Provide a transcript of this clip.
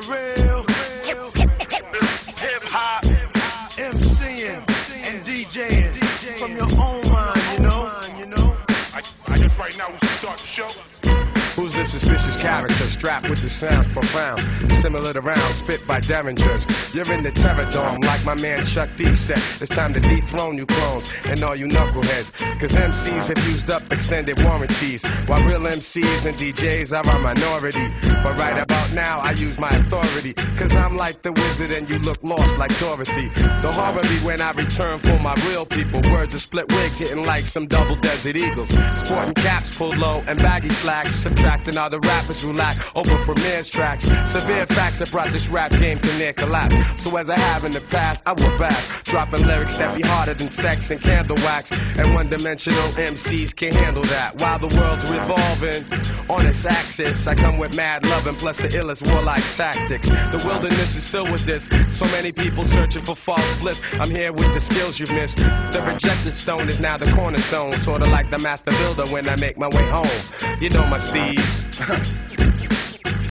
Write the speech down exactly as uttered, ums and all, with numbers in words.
The real hip-hop MCing and DJing from your own mind, you know. I, I guess right now we should start the show. Who's this suspicious character strapped with the sounds profound, similar to rounds spit by derringers? You're in the terror dome like my man Chuck D said. It's time to dethrone you clones and all you knuckleheads, cause M Cs have used up extended warranties, while real M Cs and D Js are a minority. But right about now I use my authority, cause I'm like the wizard and you look lost like Dorothy. The horror be when I return for my real people. Words of split wigs hitting like some double Desert Eagles, sporting caps pulled low and baggy slacks, subtracting all the rappers who lack open premieres tracks. Severe facts have brought this rap game to near collapse. So as I have in the past, I will bash, dropping lyrics that be harder than sex and candle wax. And one-dimensional M Cs can't handle that. While the world's revolving on its axis, I come with mad loving plus the illest warlike tactics. The wilderness is filled with this, so many people searching for false bliss. I'm here with the skills you've missed. The rejected stone is now the cornerstone, sorta like the master builder when I make my way home. You know my steez.